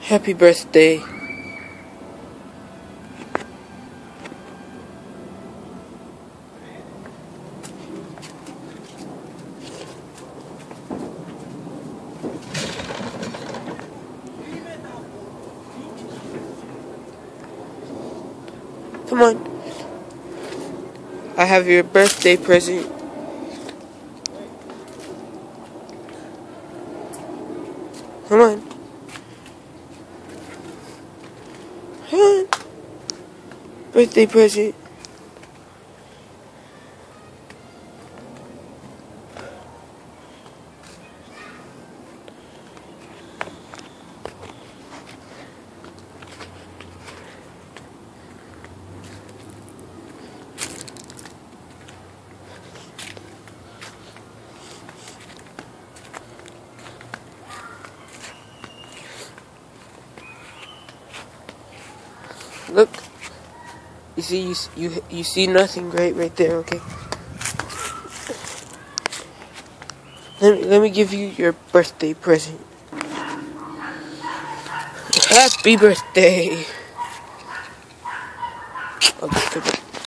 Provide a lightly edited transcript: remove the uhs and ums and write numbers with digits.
Happy birthday. Come on. I have your birthday present. Come on. Come on. Birthday present. Look. You see, you see nothing right there. Okay. Let me give you your birthday present. Happy birthday. Okay,